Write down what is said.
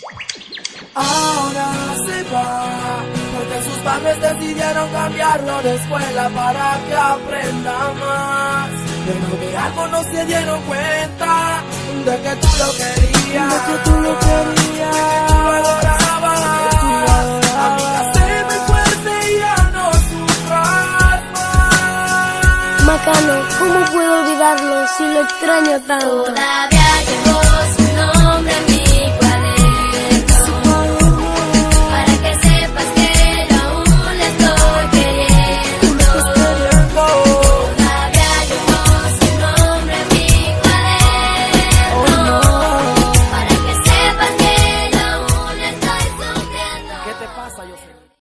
Ahora se va, porque sus padres decidieron cambiarlo de escuela para que aprenda más. Pero de algo no se dieron cuenta, de que tú lo querías, de que tú lo querías, de que tú lo adorabas. Amiga, sé muy fuerte y ya no sufras más. Macano, ¿cómo puedo olvidarlo si lo extraño tanto? Todavía llegó.